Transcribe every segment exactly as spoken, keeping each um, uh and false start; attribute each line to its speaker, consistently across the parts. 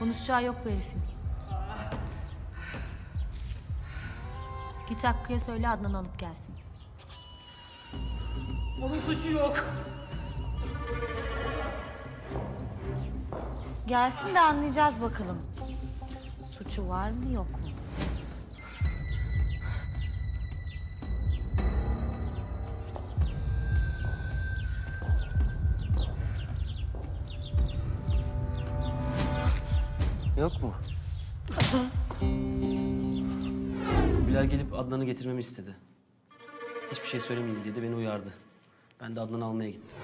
Speaker 1: Konuşacağı yok bu herifin. Git Hakkı'ya söyle Adnan'ı alıp gelsin.
Speaker 2: Onun suçu yok.
Speaker 1: Gelsin de anlayacağız bakalım. Suçu var mı yok mu?
Speaker 3: Yok mu?
Speaker 4: Bilal gelip Adnan'ı getirmemi istedi. Hiçbir şey söylemeyin diye de beni uyardı. Ben de Adnan'ı almaya gittim.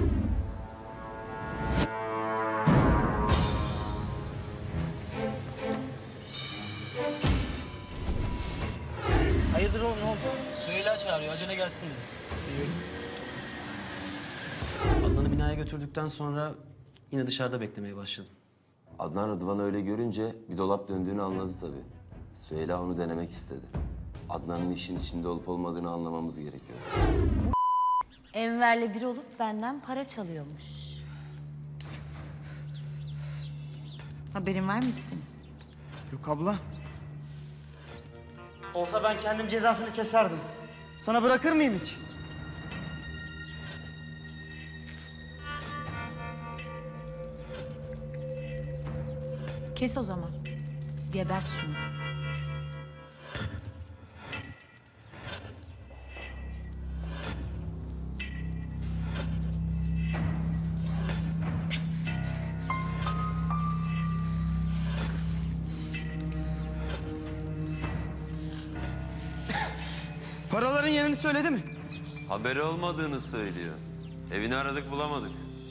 Speaker 3: Hayırdır oğlum, ne oldu?
Speaker 4: Süheyla çağırıyor, acele gelsin dedi. Adnan'ı binaya götürdükten sonra yine dışarıda beklemeye başladım.
Speaker 5: Adnan Rıdvan'ı öyle görünce bir dolap döndüğünü anladı tabii. Süheyla onu denemek istedi. Adnan'ın işin içinde olup olmadığını anlamamız gerekiyor.
Speaker 1: Enver'le bir olup benden para çalıyormuş. Haberin var mıydı senin?
Speaker 3: Yok abla. Olsa ben kendim cezasını keserdim. Sana bırakır mıyım hiç?
Speaker 1: Kes o zaman. Gebert şunu.
Speaker 3: Paraların yerini söyledi mi?
Speaker 5: Haberi olmadığını söylüyor. Evini aradık bulamadık.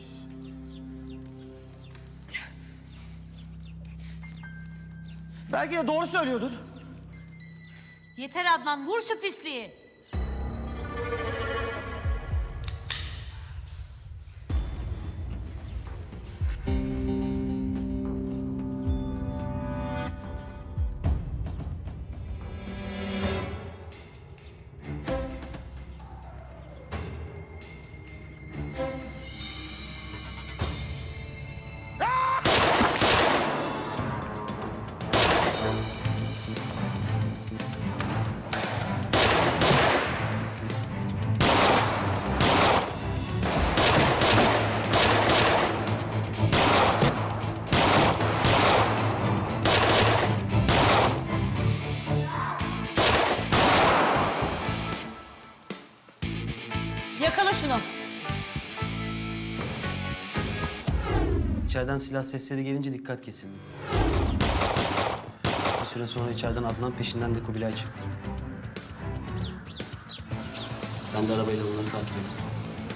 Speaker 3: Belki de doğru söylüyordur.
Speaker 1: Yeter Adnan, vur şu pisliği. Yakala şunu.
Speaker 4: İçeriden silah sesleri gelince dikkat kesildi. Bir süre sonra içeriden Adnan, peşinden de Kubilay çıktı. Ben de arabayla onları takip ettim.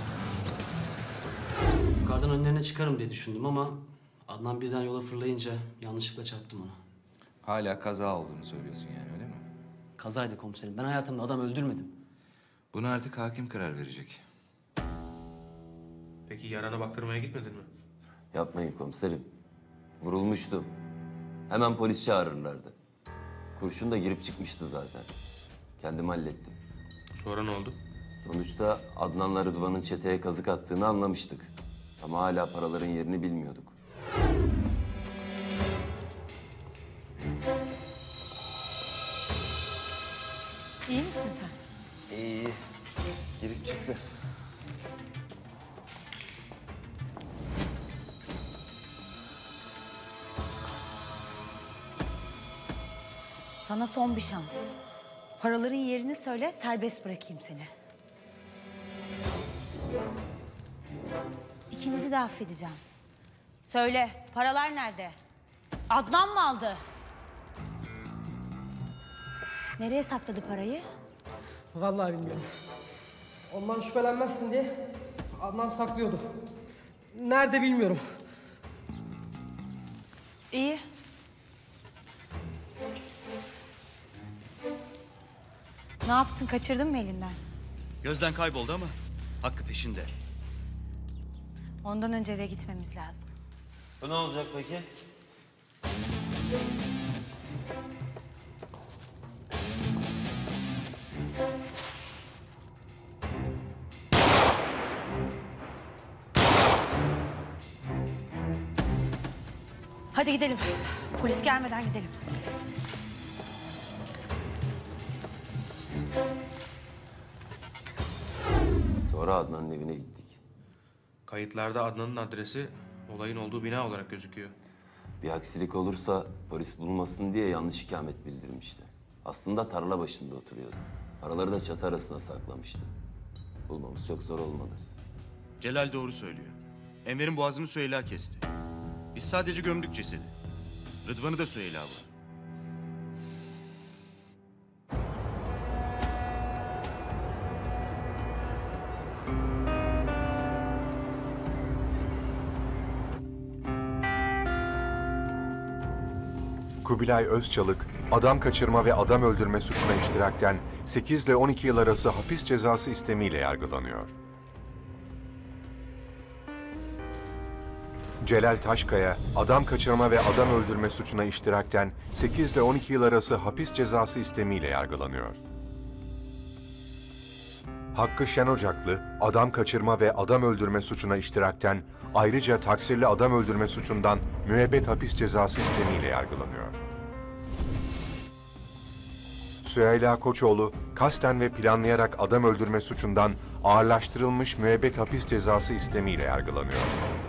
Speaker 4: Yukarıdan önlerine çıkarım diye düşündüm ama Adnan birden yola fırlayınca yanlışlıkla çarptım ona.
Speaker 6: Hala kaza olduğunu söylüyorsun yani, öyle mi?
Speaker 4: Kazaydı komiserim. Ben hayatımda adam öldürmedim.
Speaker 6: Buna artık hakim karar verecek.
Speaker 7: Peki yarana baktırmaya gitmedin mi?
Speaker 5: Yapmayın komiserim. Vurulmuştu. Hemen polis çağırırlardı. Kurşun da girip çıkmıştı zaten. Kendim hallettim.
Speaker 7: Sonra ne oldu?
Speaker 5: Sonuçta Adnan'la Rıdvan'ın çeteye kazık attığını anlamıştık. Ama hala paraların yerini bilmiyorduk.
Speaker 1: İyi misin sen?
Speaker 3: İyi, iyi. Girip çıktı.
Speaker 1: Sana son bir şans. Paraların yerini söyle, serbest bırakayım seni. İkinizi de affedeceğim. Söyle, paralar nerede? Adnan mı aldı? Nereye sakladı parayı?
Speaker 2: Vallahi bilmiyorum. Ondan şüphelenmezsin diye Adnan saklıyordu. Nerede bilmiyorum.
Speaker 1: İyi. Ne yaptın, kaçırdın mı elinden?
Speaker 8: Gözden kayboldu ama Hakkı peşinde.
Speaker 1: Ondan önce eve gitmemiz lazım.
Speaker 5: Bu ne olacak peki?
Speaker 1: Hadi gidelim. Polis gelmeden gidelim.
Speaker 5: Sonra Adnan'ın evine gittik.
Speaker 7: Kayıtlarda Adnan'ın adresi olayın olduğu bina olarak gözüküyor.
Speaker 5: Bir aksilik olursa polis bulmasın diye yanlış ikamet bildirmişti. Aslında tarla başında oturuyordu. Paraları da çatı arasına saklamıştı. Bulmamız çok zor olmadı.
Speaker 8: Celal doğru söylüyor. Enver'in boğazını Süheyla kesti. Biz sadece gömdük cesedi. Rıdvan'ı da Süheyla vurdu.
Speaker 9: Kubilay Özçalık, adam kaçırma ve adam öldürme suçuna iştirakten sekiz ile on iki yıl arası hapis cezası istemiyle yargılanıyor. Celal Taşkaya, adam kaçırma ve adam öldürme suçuna iştirakten sekiz ile on iki yıl arası hapis cezası istemiyle yargılanıyor. Hakkı Şenocaklı, adam kaçırma ve adam öldürme suçuna iştirakten ayrıca taksirli adam öldürme suçundan müebbet hapis cezası istemiyle yargılanıyor. Süheyla Koçoğlu, kasten ve planlayarak adam öldürme suçundan ağırlaştırılmış müebbet hapis cezası istemiyle yargılanıyor.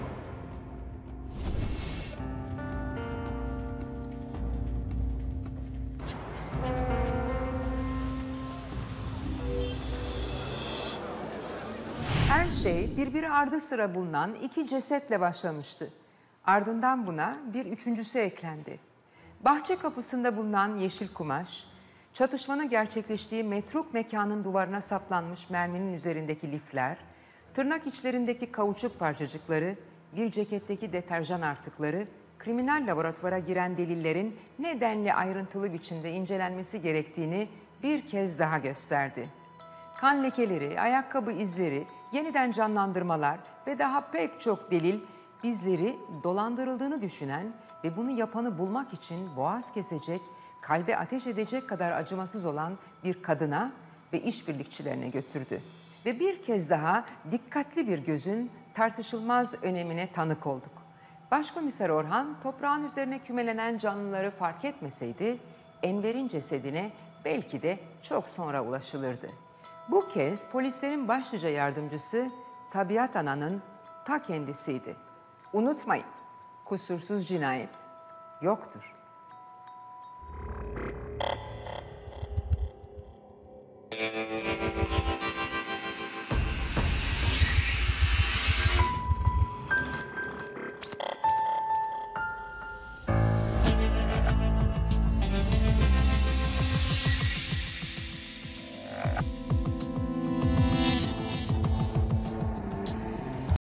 Speaker 10: Her şey birbiri ardı sıra bulunan iki cesetle başlamıştı. Ardından buna bir üçüncüsü eklendi. Bahçe kapısında bulunan yeşil kumaş, çatışmanın gerçekleştiği metruk mekanın duvarına saplanmış merminin üzerindeki lifler, tırnak içlerindeki kauçuk parçacıkları, bir ceketteki deterjan artıkları, kriminal laboratuvara giren delillerin nedenli ayrıntılı biçimde incelenmesi gerektiğini bir kez daha gösterdi. Kan lekeleri, ayakkabı izleri, yeniden canlandırmalar ve daha pek çok delil bizleri dolandırıldığını düşünen ve bunu yapanı bulmak için boğaz kesecek, kalbe ateş edecek kadar acımasız olan bir kadına ve işbirlikçilerine götürdü. Ve bir kez daha dikkatli bir gözün tartışılmaz önemine tanık olduk. Başkomiser Orhan toprağın üzerine kümelenen canlıları fark etmeseydi Enver'in cesedine belki de çok sonra ulaşılırdı. Bu kez polislerin başlıca yardımcısı Tabiat Ana'nın ta kendisiydi. Unutmayın, kusursuz cinayet yoktur.